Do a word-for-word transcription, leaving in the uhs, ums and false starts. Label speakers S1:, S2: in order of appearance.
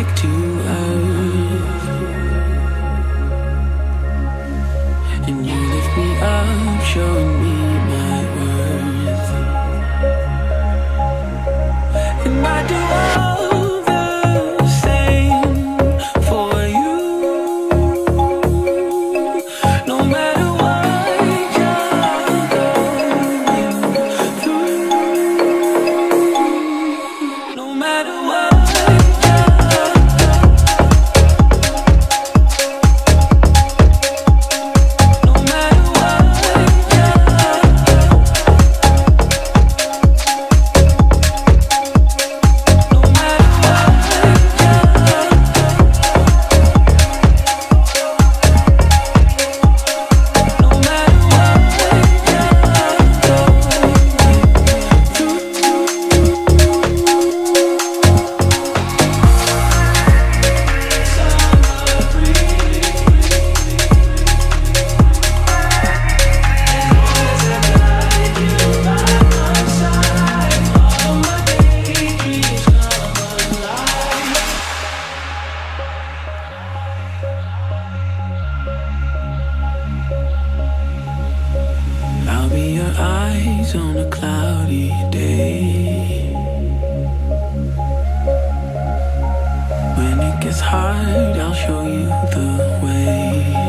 S1: back to earth, and you lift me up, showing me my worth. And I do all the same for you, no matter what you're going through, no matter what. Eyes on a cloudy day, when it gets hard, I'll show you the way.